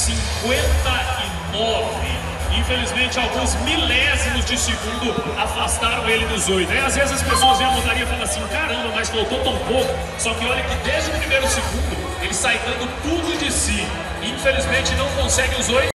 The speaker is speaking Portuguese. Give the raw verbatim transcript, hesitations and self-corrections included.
cinquenta e nove. Infelizmente, alguns milésimos de segundo afastaram ele dos oito. Aí, às vezes, as pessoas já mudariam e falam assim, caramba, mas faltou tão pouco. Só que olha que desde o primeiro segundo, ele sai dando tudo de si. Infelizmente, não consegue os oito.